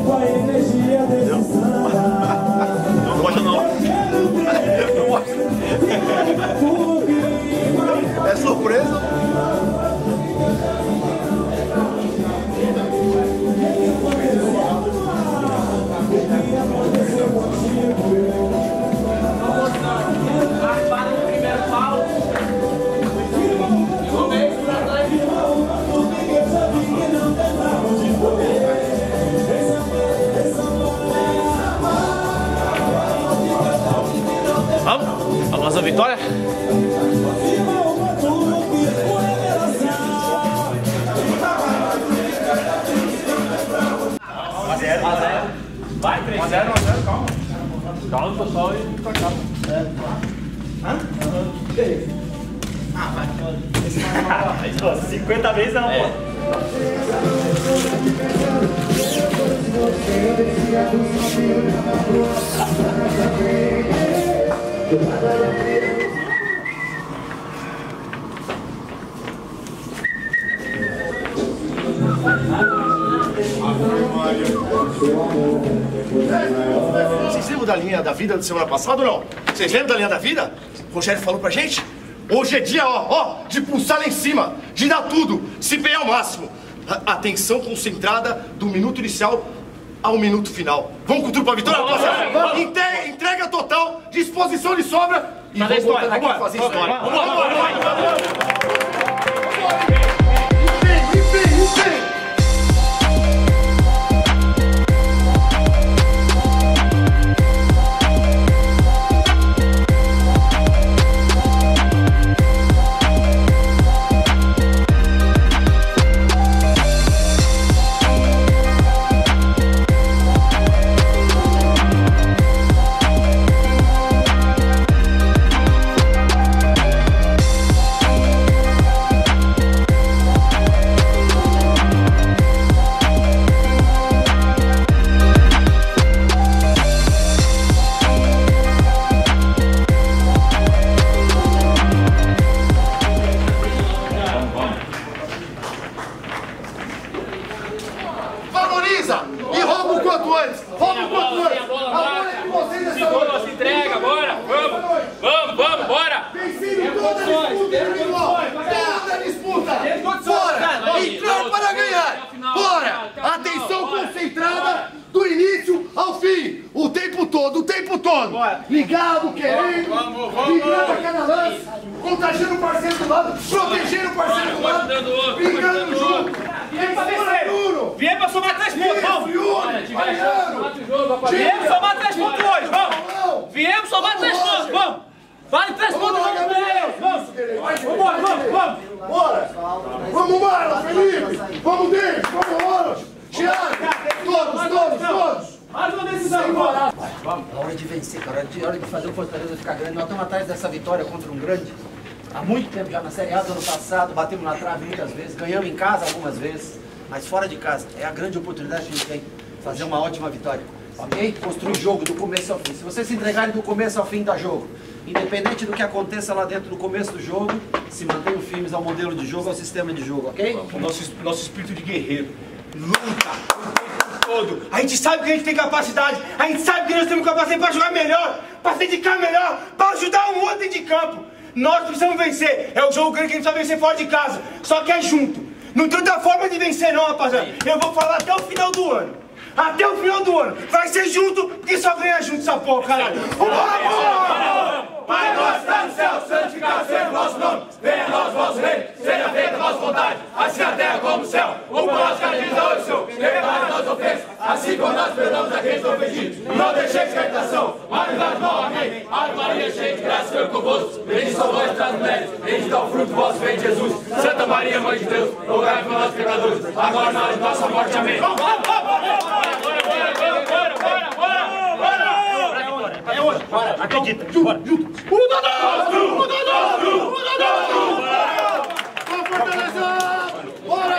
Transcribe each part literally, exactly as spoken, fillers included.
Não mostra não. Não mostra. É surpresa? Vamos? Vamos a vitória? um a zero. Vai, três. um a zero, um a zero, calma. Calma, pessoal, e fica calmo. Hã? Ah, vai. cinquenta vezes não, é. Pô. Vocês lembram da linha da vida da semana passada ou não? Vocês lembram da linha da vida? O Rogério falou pra gente? Hoje é dia, ó, ó, de pulsar lá em cima, de dar tudo, se empenhar ao máximo. A atenção concentrada do minuto inicial ao minuto final. Vamos com tudo pra vitória, rapaziada? Entrega, entrega total, disposição de sobra e vamos voltar aqui pra fazer história. Vamos lá, vamos lá, vamos lá. E rouba o quanto antes! Rouba o quanto antes! A bola é de vocês nessa noite! Nossa entrega, bora! Vamos! Vamos, vamos, bora! Vencido toda a disputa individual! Toda a disputa! Bora! Entrar para ganhar! Bora! Atenção concentrada do início ao fim! O tempo todo, o tempo todo! Ligado, querendo! Ligando a cada lance! Contagiando o parceiro do lado! Protegendo o parceiro do lado! Brigando junto! Viemos pra somar três pontos, vamos! Viemos somar três pontos hoje, vamos! Viemos somar três pontos, vamos! Vale três pontos, vamos! Vamos! Vamos, vamos, vamos! Bora! Vamos, Marlon, Felipe! Vamos, David! Vamos, Ronald! Thiago! Todos, todos, todos! Mais uma decisão, bora! Vamos, é hora de vencer, cara. É hora de fazer o Fortaleza ficar grande. Nós estamos atrás dessa vitória contra um grande. Há muito tempo já na Série A do ano passado, batemos na trave muitas vezes, ganhamos em casa algumas vezes, mas fora de casa. É a grande oportunidade que a gente tem de fazer uma ótima vitória. Ok? Construir jogo do começo ao fim. Se vocês se entregarem do começo ao fim, dá jogo. Independente do que aconteça lá dentro do começo do jogo, se mantenham firmes ao modelo de jogo, ao sistema de jogo, ok? O nosso, nosso espírito de guerreiro. Luta o tempo todo. A gente sabe que a gente tem capacidade. A gente sabe que nós temos capacidade para jogar melhor, para se dedicar melhor, para ajudar um outro dentro de campo. Nós precisamos vencer. É o jogo grande que a gente precisa vencer fora de casa. Só que é junto. Não tem outra forma de vencer não, rapaziada. Eu vou falar até o final do ano. Até o final do ano. Vai ser junto, porque só ganha junto essa porra, caralho. Vamos! Pai nosso está no céu, santificado seja o vosso nome. Venha a nós o vosso reino, seja feita a vossa vontade, assim na terra como no céu. O pão nosso cada dia nos dá hoje, Senhor. Repare as nossas ofensas, assim como nós perdoamos a quem nos ofendido. Não deixeis de tentação, mas nos mal, amém. Ave Maria, cheia de graça, Senhor convosco. Bendita sois vós entre as mulheres, bendito é o fruto do vosso ventre, Jesus. Santa Maria, Mãe de Deus, rogai por nós pecadores, agora na hora de nossa morte, amém. Vamos, vamos, vamos, vamos! Bora, bora, bora, bora, bora, bora, bora! É hoje, bora, acredita, bora! O Donoso! O Donoso! O Donoso! Vamos, Fortaleza! Bora!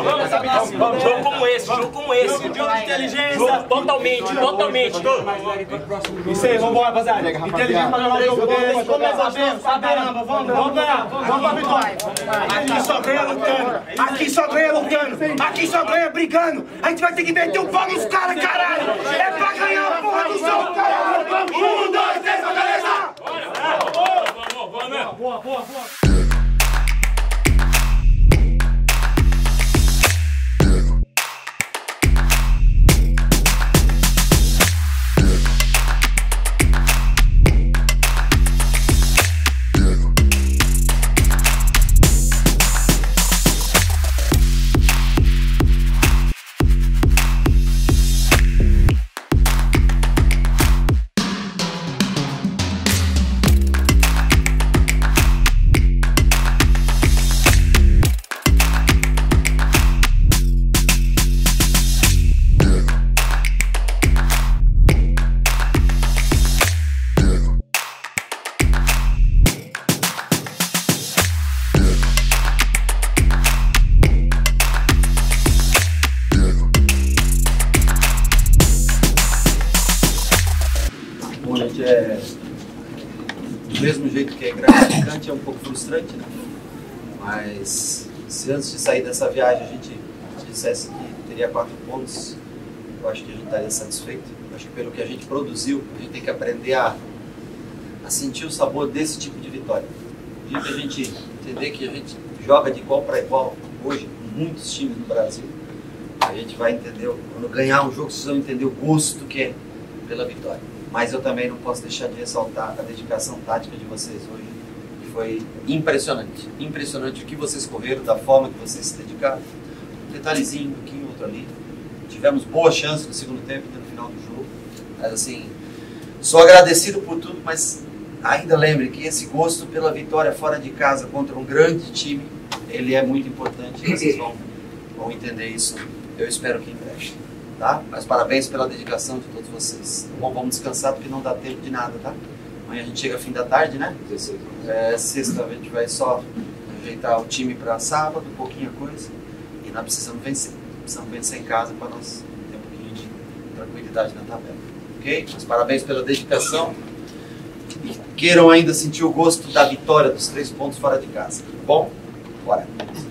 Jogo como esse, jogo como esse. Jogo de inteligência. Jogo totalmente, totalmente. Isso aí, vambora, rapaziada. Inteligente pra jogar o jogo desse. Sabemos, sabemos. Vamos, vamos ganhar. Vamos pra vitória. Aqui só ganha lutando. Aqui só ganha lutando. Aqui só ganha brigando. A gente vai ter que meter o pau nos caras, caralho. É pra ganhar a porra do jogo, caralho. Um, dois, três, beleza? Boa, boa, boa. É, do mesmo jeito que é gratificante, é um pouco frustrante, né? Mas se antes de sair dessa viagem a gente dissesse que teria quatro pontos, eu acho que a gente estaria satisfeito. Eu acho que pelo que a gente produziu, a gente tem que aprender a, a sentir o sabor desse tipo de vitória. O dia que a gente entender que a gente joga de igual para igual hoje, com muitos times no Brasil, a gente vai entender, quando ganhar um jogo, vocês vão entender o gosto que é pela vitória. Mas eu também não posso deixar de ressaltar a dedicação tática de vocês hoje, que foi impressionante. Impressionante o que vocês correram, da forma que vocês se dedicaram. Um detalhezinho aqui, outro ali. Tivemos boas chances no segundo tempo e no final do jogo. Mas assim, sou agradecido por tudo, mas ainda lembre que esse gosto pela vitória fora de casa contra um grande time, ele é muito importante e vocês vão, vão entender isso, eu espero que em breve. Tá? Mas parabéns pela dedicação de todos vocês. Bom, vamos descansar porque não dá tempo de nada, tá? Amanhã a gente chega fim da tarde, né? É, sexta a gente vai só ajeitar o time para sábado, pouquinha coisa. E nós precisamos vencer. Precisamos vencer em casa para nós ter um pouquinho de tranquilidade na tabela. Ok? Mas parabéns pela dedicação. E queiram ainda sentir o gosto da vitória dos três pontos fora de casa. Bom? Bora!